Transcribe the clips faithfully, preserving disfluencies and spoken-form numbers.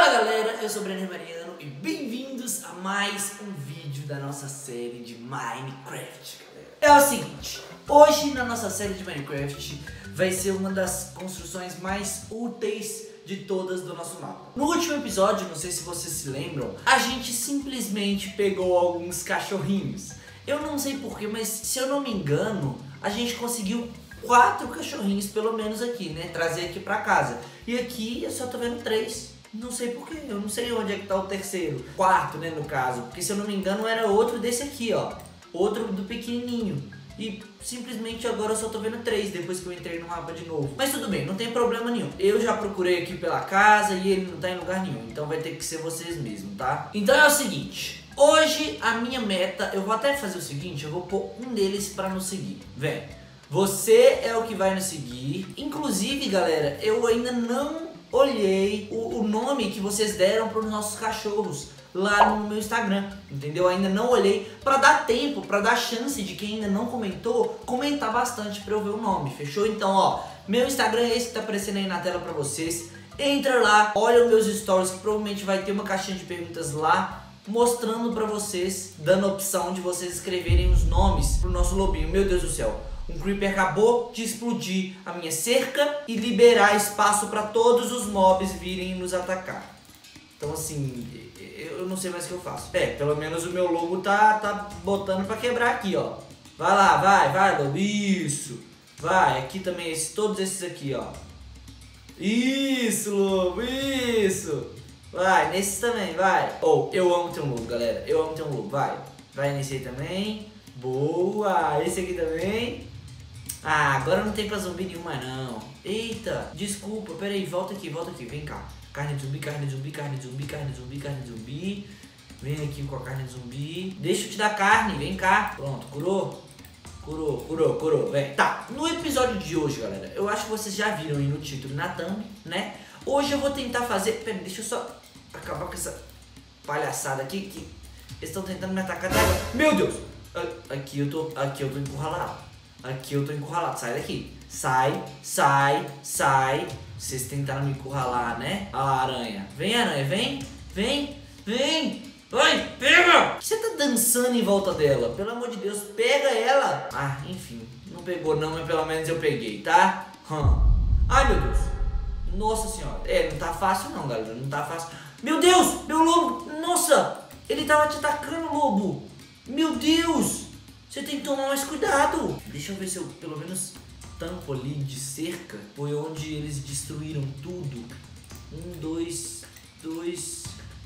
Fala galera, eu sou o Brenner Mariano e bem-vindos a mais um vídeo da nossa série de Minecraft, galera. É o seguinte, hoje na nossa série de Minecraft vai ser uma das construções mais úteis de todas do nosso mapa. No último episódio, não sei se vocês se lembram, a gente simplesmente pegou alguns cachorrinhos. Eu não sei porquê, mas se eu não me engano, a gente conseguiu quatro cachorrinhos pelo menos aqui, né? Trazer aqui pra casa. E aqui eu só tô vendo três. Não sei porquê, eu não sei onde é que tá o terceiro. Quarto, né, no caso. Porque se eu não me engano era outro desse aqui, ó. Outro do pequenininho. E simplesmente agora eu só tô vendo três depois que eu entrei no mapa de novo. Mas tudo bem, não tem problema nenhum. Eu já procurei aqui pela casa e ele não tá em lugar nenhum. Então vai ter que ser vocês mesmos, tá? Então é o seguinte. Hoje a minha meta, eu vou até fazer o seguinte. Eu vou pôr um deles pra nos seguir. Vem, você é o que vai nos seguir. Inclusive, galera, eu ainda não olhei o, o nome que vocês deram para os nossos cachorros lá no meu Instagram, entendeu? Ainda não olhei para dar tempo, para dar chance de quem ainda não comentou, comentar bastante para eu ver o nome, fechou? Então, ó, meu Instagram é esse que tá aparecendo aí na tela para vocês. Entra lá, olha os meus stories que provavelmente vai ter uma caixinha de perguntas lá, mostrando para vocês, dando a opção de vocês escreverem os nomes pro nosso lobinho. Meu Deus do céu. Um creeper acabou de explodir a minha cerca e liberar espaço para todos os mobs virem nos atacar. Então assim, eu não sei mais o que eu faço. É, pelo menos o meu lobo tá, tá botando para quebrar aqui, ó. Vai lá, vai, vai, lobo. Isso. Vai, aqui também, esse, todos esses aqui, ó. Isso, lobo, isso. Vai, nesses também, vai. Oh, eu amo ter um lobo, galera. Eu amo ter um lobo, vai. Vai nesse aí também. Boa, esse aqui também. Ah, agora não tem pra zumbi nenhuma não. Eita, desculpa, peraí, volta aqui, volta aqui, vem cá. Carne de zumbi, carne de zumbi, carne de zumbi, carne de zumbi, carne de zumbi. Vem aqui com a carne de zumbi. Deixa eu te dar carne, vem cá. Pronto, curou? Curou, curou, curou, vem. Tá, no episódio de hoje, galera, eu acho que vocês já viram aí no título e na thumb, né? Hoje eu vou tentar fazer... Peraí, deixa eu só acabar com essa palhaçada aqui, que eles estão tentando me atacar até agora. Meu Deus! Aqui eu tô, aqui eu tô encurralado. Aqui eu tô encurralado, sai daqui. Sai, sai, sai. Vocês tentaram me encurralar, né? A aranha. Vem, aranha, vem, vem, vem. Vai, pega! Por que você tá dançando em volta dela? Pelo amor de Deus, pega ela. Ah, enfim, não pegou não, mas pelo menos eu peguei, tá? Hum. Ai, meu Deus. Nossa senhora. É, não tá fácil não, galera, não tá fácil. Meu Deus, meu lobo. Nossa, ele tava te atacando, lobo. Meu Deus. Você tem que tomar mais cuidado. Deixa eu ver se eu pelo menos tampo ali de cerca. Foi onde eles destruíram tudo. Um, dois, dois,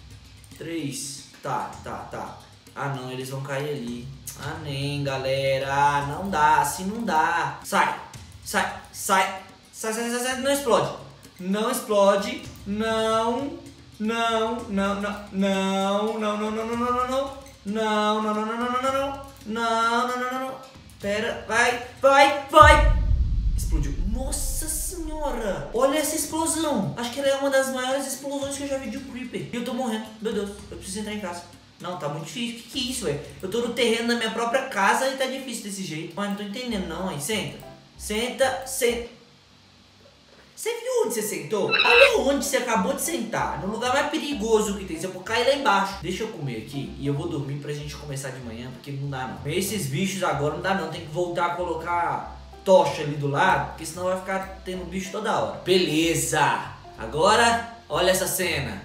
três. Tá, tá, tá. Ah não, eles vão cair ali. Ah nem, galera. Ah, não dá, assim não dá. Sai, sai, sai. Sai, sai, sai, sai. Não explode. Não explode. Não, não, não, não, não, não, não, não, não, não, não, não. Não, não, não, não, não, não, não, não. Não, não, não, não, não. Pera, vai, vai, vai. Explodiu. Nossa senhora. Olha essa explosão. Acho que ela é uma das maiores explosões que eu já vi de um creeper. E eu tô morrendo. Meu Deus, eu preciso entrar em casa. Não, tá muito difícil. Que que é isso, velho? Eu tô no terreno da minha própria casa e tá difícil desse jeito. Mas não tô entendendo não, hein. Senta. Senta, senta. Você viu onde você sentou? Olha onde você acabou de sentar. No lugar mais perigoso que tem. Você pode cair lá embaixo. Deixa eu comer aqui e eu vou dormir pra gente começar de manhã, porque não dá não. Esses bichos agora não dá não. Tem que voltar a colocar tocha ali do lado, porque senão vai ficar tendo bicho toda hora. Beleza. Agora, olha essa cena.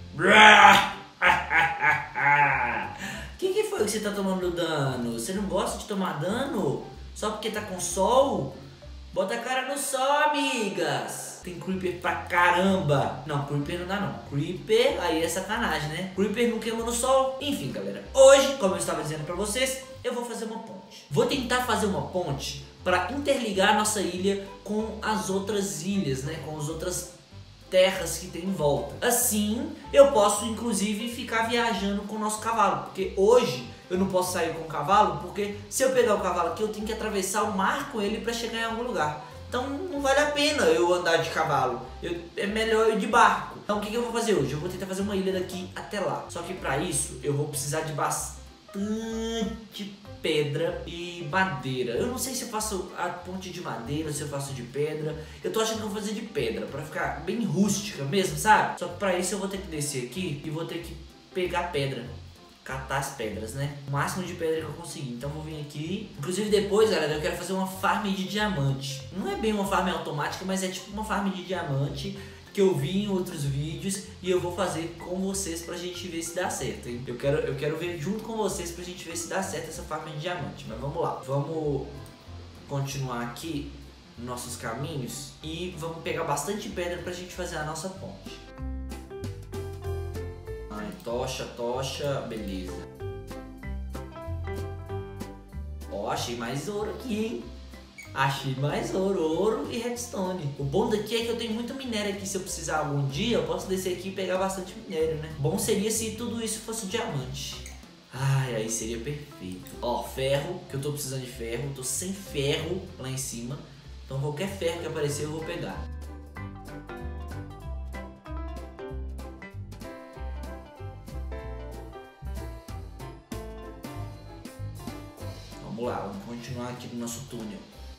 Que que foi que você tá tomando dano? Você não gosta de tomar dano? Só porque tá com sol? Bota a cara no sol, amigas. Tem creeper pra caramba. Não, creeper não dá não. Creeper, aí é sacanagem, né? Creeper não queima no sol. Enfim, galera. Hoje, como eu estava dizendo pra vocês, eu vou fazer uma ponte. Vou tentar fazer uma ponte pra interligar a nossa ilha com as outras ilhas, né? Com as outras terras que tem em volta. Assim, eu posso, inclusive, ficar viajando com o nosso cavalo. Porque hoje... eu não posso sair com o cavalo, porque se eu pegar o cavalo aqui, eu tenho que atravessar o mar com ele para chegar em algum lugar. Então não vale a pena eu andar de cavalo, eu, é melhor eu ir de barco. Então o que, que eu vou fazer hoje? Eu vou tentar fazer uma ilha daqui até lá. Só que para isso, eu vou precisar de bastante bastante pedra e madeira. Eu não sei se eu faço a ponte de madeira ou se eu faço de pedra. Eu tô achando que eu vou fazer de pedra, pra ficar bem rústica mesmo, sabe? Só que pra isso eu vou ter que descer aqui e vou ter que pegar pedra, catar as pedras, né? O máximo de pedra que eu conseguir. Então eu vou vir aqui. Inclusive depois, galera, eu quero fazer uma farm de diamante. Não é bem uma farm automática, mas é tipo uma farm de diamante que eu vi em outros vídeos e eu vou fazer com vocês pra gente ver se dá certo, hein? Eu quero, eu quero ver junto com vocês pra gente ver se dá certo essa farm de diamante. Mas vamos lá. Vamos continuar aqui nossos caminhos e vamos pegar bastante pedra pra gente fazer a nossa ponte. Ai, tocha, tocha, beleza. Ó, achei mais ouro aqui, hein? Achei mais ouro, ouro e redstone. O bom daqui é que eu tenho muito minério aqui. Se eu precisar algum dia, eu posso descer aqui e pegar bastante minério, né? Bom seria se tudo isso fosse diamante. Ai, aí seria perfeito. Ó, ferro, que eu tô precisando de ferro. Tô sem ferro lá em cima. Então qualquer ferro que aparecer eu vou pegar. Vamos lá, vamos continuar aqui no nosso túnel.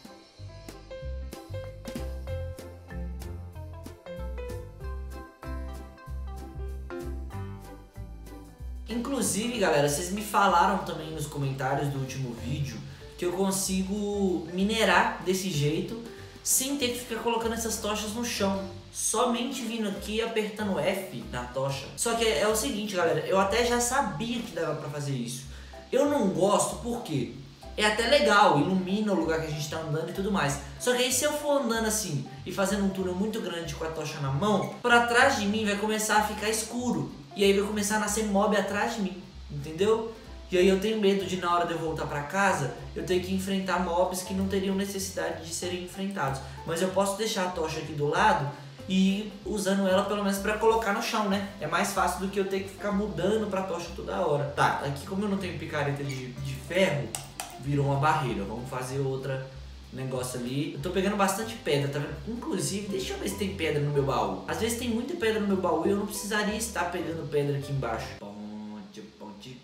Inclusive, galera, vocês me falaram também nos comentários do último vídeo que eu consigo minerar desse jeito sem ter que ficar colocando essas tochas no chão, somente vindo aqui e apertando F na tocha. Só que é, é o seguinte, galera, eu até já sabia que dava pra fazer isso. Eu não gosto porque é até legal, ilumina o lugar que a gente tá andando e tudo mais. Só que aí se eu for andando assim e fazendo um túnel muito grande com a tocha na mão, pra trás de mim vai começar a ficar escuro. E aí vai começar a nascer mob atrás de mim, entendeu? E aí eu tenho medo de na hora de eu voltar pra casa, eu ter que enfrentar mobs que não teriam necessidade de serem enfrentados. Mas eu posso deixar a tocha aqui do lado e ir usando ela pelo menos pra colocar no chão, né? É mais fácil do que eu ter que ficar mudando pra tocha toda hora. Tá, aqui como eu não tenho picareta de, de ferro, virou uma barreira. Vamos fazer outra negócio ali. Eu tô pegando bastante pedra, tá vendo? Inclusive, deixa eu ver se tem pedra no meu baú. Às vezes tem muita pedra no meu baú e eu não precisaria estar pegando pedra aqui embaixo. Ponte, ponte,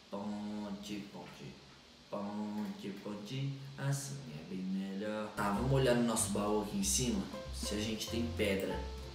ponte, ponte, ponte, ponte. Assim é bem melhor. Tá, vamos olhar no nosso baú aqui em cima se a gente tem pedra.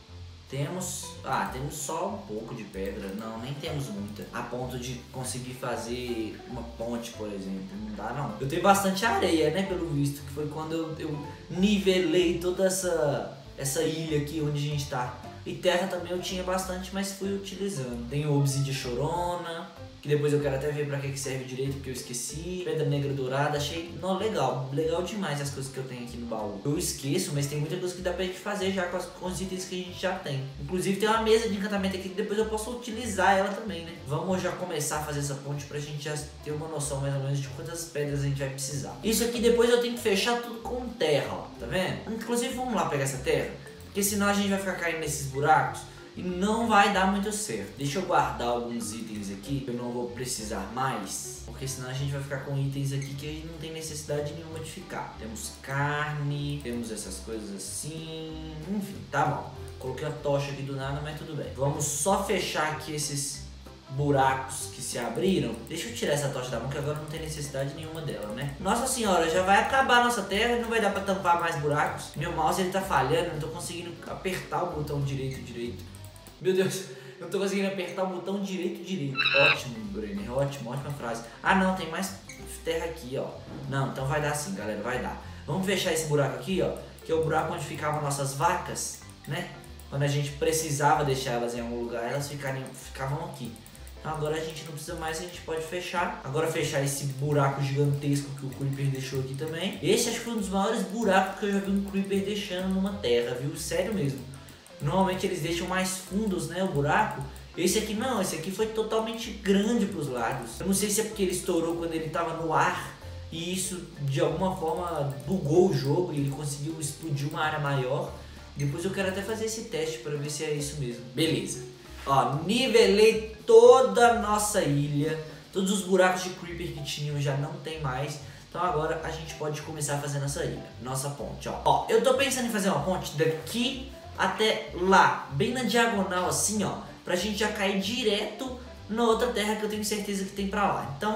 Temos, ah, temos só um pouco de pedra, não, nem temos muita, a ponto de conseguir fazer uma ponte, por exemplo, não dá não. Eu tenho bastante areia, né, pelo visto, que foi quando eu, eu nivelei toda essa, essa ilha aqui onde a gente tá. E terra também eu tinha bastante, mas fui utilizando. Tenho obsidian chorona, que depois eu quero até ver pra que serve direito, porque eu esqueci. Pedra negra dourada, achei, não, legal, legal demais as coisas que eu tenho aqui no baú. Eu esqueço, mas tem muita coisa que dá pra gente fazer já com, as, com os itens que a gente já tem. Inclusive tem uma mesa de encantamento aqui que depois eu posso utilizar ela também, né? Vamos já começar a fazer essa ponte pra gente já ter uma noção mais ou menos de quantas pedras a gente vai precisar. Isso aqui depois eu tenho que fechar tudo com terra, ó, tá vendo? Inclusive vamos lá pegar essa terra, porque senão a gente vai ficar caindo nesses buracos e não vai dar muito certo. Deixa eu guardar alguns itens aqui que eu não vou precisar mais, porque senão a gente vai ficar com itens aqui que não tem necessidade nenhuma de ficar. Temos carne, temos essas coisas assim, enfim, tá bom. Coloquei a tocha aqui do nada, mas tudo bem. Vamos só fechar aqui esses buracos que se abriram. Deixa eu tirar essa tocha da mão que agora não tem necessidade nenhuma dela, né? Nossa senhora, já vai acabar a nossa terra e não vai dar pra tampar mais buracos. Meu mouse ele tá falhando, não tô conseguindo apertar o botão direito direito. Meu Deus, eu não tô conseguindo apertar o botão direito direito. Ótimo, Brenner, ótimo, ótima frase. Ah não, tem mais terra aqui, ó. Não, então vai dar sim, galera, vai dar. Vamos fechar esse buraco aqui, ó, que é o buraco onde ficavam nossas vacas, né? Quando a gente precisava deixar elas em algum lugar, elas ficavam, ficavam aqui. Então agora a gente não precisa mais, a gente pode fechar. Agora fechar esse buraco gigantesco que o Creeper deixou aqui também. Esse acho que foi um dos maiores buracos que eu já vi um Creeper deixando numa terra, viu? Sério mesmo. Normalmente eles deixam mais fundos, né, o buraco. Esse aqui não, esse aqui foi totalmente grande para os lados. Eu não sei se é porque ele estourou quando ele estava no ar e isso de alguma forma bugou o jogo e ele conseguiu explodir uma área maior. Depois eu quero até fazer esse teste para ver se é isso mesmo. Beleza. Ó, nivelei toda a nossa ilha. Todos os buracos de Creeper que tinham já não tem mais. Então agora a gente pode começar a fazer nossa ilha, nossa ponte, ó. Ó, eu tô pensando em fazer uma ponte daqui até lá, bem na diagonal assim, ó, pra gente já cair direto na outra terra que eu tenho certeza que tem pra lá. Então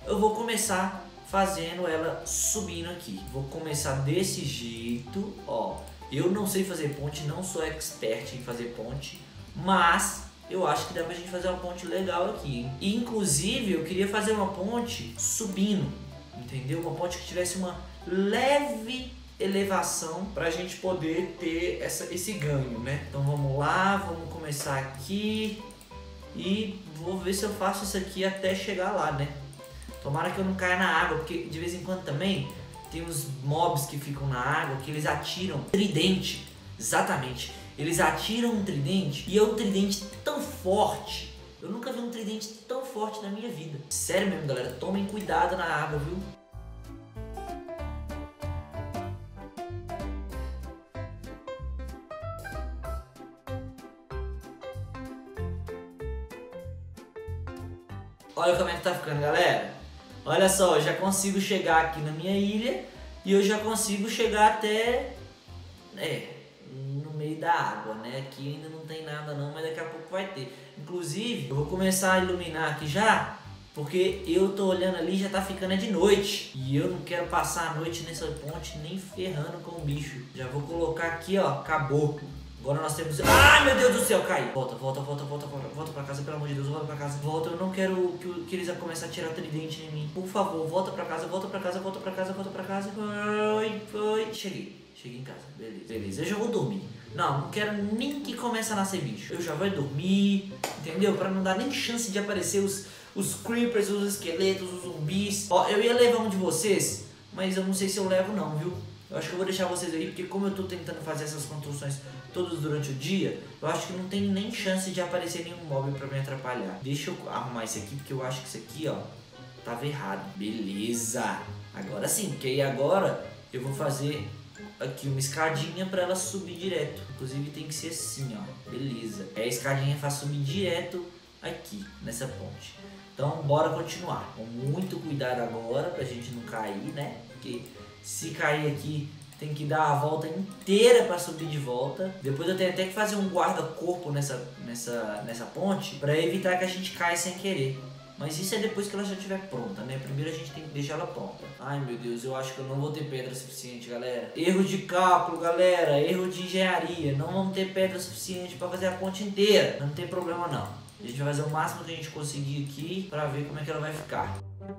eu vou começar fazendo ela subindo aqui. Vou começar desse jeito, ó. Eu não sei fazer ponte, não sou expert em fazer ponte, mas eu acho que dá pra gente fazer uma ponte legal aqui, hein? E, inclusive, eu queria fazer uma ponte subindo, entendeu? Uma ponte que tivesse uma leve elevação pra gente poder ter essa, esse ganho, né? Então vamos lá, vamos começar aqui e vou ver se eu faço isso aqui até chegar lá, né? Tomara que eu não caia na água, porque de vez em quando também tem uns mobs que ficam na água que eles atiram tridente. Exatamente. Eles atiram um tridente e é um tridente tão forte. Eu nunca vi um tridente tão forte na minha vida. Sério mesmo, galera. Tomem cuidado na água, viu? Olha como é que tá ficando, galera. Olha só, eu já consigo chegar aqui na minha ilha e eu já consigo chegar até, é, no meio da água, né? Aqui ainda não tem nada não, mas daqui a pouco vai ter. Inclusive, eu vou começar a iluminar aqui já, porque eu tô olhando ali e já tá ficando de noite. E eu não quero passar a noite nessa ponte nem ferrando com o bicho. Já vou colocar aqui, ó, acabou. Agora nós temos... Ai, meu Deus do céu, caiu. Volta, volta, volta, volta, volta, volta pra casa, pelo amor de Deus, volta pra casa. Volta, eu não quero que, que eles comecem a tirar tridente em mim. Por favor, volta pra casa, volta pra casa, volta pra casa, volta pra casa. Foi, foi. Cheguei, cheguei em casa, beleza. Beleza, eu já vou dormir. Não, não quero nem que comece a nascer bicho. Eu já vou dormir, entendeu? Pra não dar nem chance de aparecer os, os creepers, os esqueletos, os zumbis. Ó, eu ia levar um de vocês, mas eu não sei se eu levo não, viu? Eu acho que eu vou deixar vocês aí, porque como eu tô tentando fazer essas construções todas durante o dia, eu acho que não tem nem chance de aparecer nenhum mob pra me atrapalhar. Deixa eu arrumar isso aqui, porque eu acho que isso aqui, ó, tava errado. Beleza! Agora sim, porque aí agora eu vou fazer aqui uma escadinha pra ela subir direto. Inclusive tem que ser assim, ó. Beleza. É a escadinha faz subir direto aqui, nessa ponte. Então, bora continuar. Com muito cuidado agora, pra gente não cair, né? Porque se cair aqui, tem que dar a volta inteira para subir de volta. Depois eu tenho até que fazer um guarda-corpo nessa, nessa, nessa ponte para evitar que a gente caia sem querer. Mas isso é depois que ela já estiver pronta, né? Primeiro a gente tem que deixar ela pronta. Ai, meu Deus, eu acho que eu não vou ter pedra suficiente, galera. Erro de cálculo, galera. Erro de engenharia. Não vamos ter pedra suficiente para fazer a ponte inteira. Não tem problema, não. A gente vai fazer o máximo que a gente conseguir aqui para ver como é que ela vai ficar.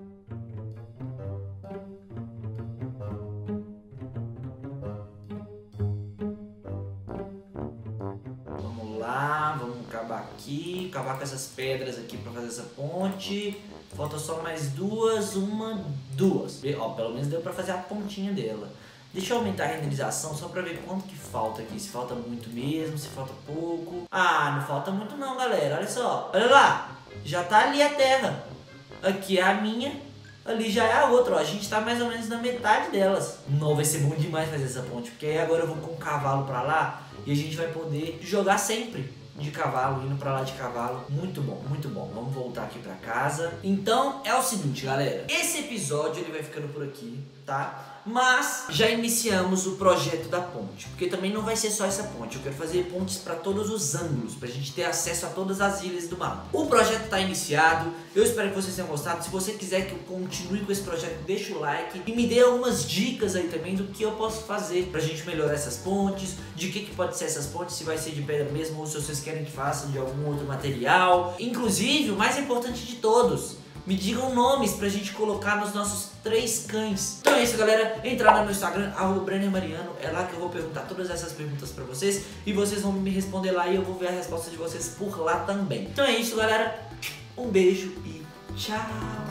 Vamos acabar aqui, acabar com essas pedras aqui para fazer essa ponte. Falta só mais duas, uma, duas. Ó, pelo menos deu para fazer a pontinha dela. Deixa eu aumentar a renderização só para ver quanto que falta aqui. Se falta muito mesmo, se falta pouco. Ah, não falta muito não, galera. Olha só, olha lá. Já tá ali a terra. Aqui é a minha, ali já é a outra. Ó, a gente tá mais ou menos na metade delas. Não, vai ser bom demais fazer essa ponte, porque aí agora eu vou com o cavalo para lá e a gente vai poder jogar sempre de cavalo, indo pra lá de cavalo. Muito bom, muito bom. Vamos voltar aqui pra casa. Então é o seguinte, galera, esse episódio ele vai ficando por aqui, tá? Mas já iniciamos o projeto da ponte, porque também não vai ser só essa ponte. Eu quero fazer pontes para todos os ângulos, pra gente ter acesso a todas as ilhas do mapa. O projeto tá iniciado, eu espero que vocês tenham gostado. Se você quiser que eu continue com esse projeto, deixa o like e me dê algumas dicas aí também do que eu posso fazer pra gente melhorar essas pontes, de que que pode ser essas pontes, se vai ser de pedra mesmo ou se vocês querem que faça de algum outro material. Inclusive, o mais importante de todos, me digam nomes pra gente colocar nos nossos três cães. Então é isso, galera. Entrar no meu Instagram, arroba Brenner Mariano. É lá que eu vou perguntar todas essas perguntas pra vocês e vocês vão me responder lá e eu vou ver a resposta de vocês por lá também. Então é isso, galera. Um beijo e tchau!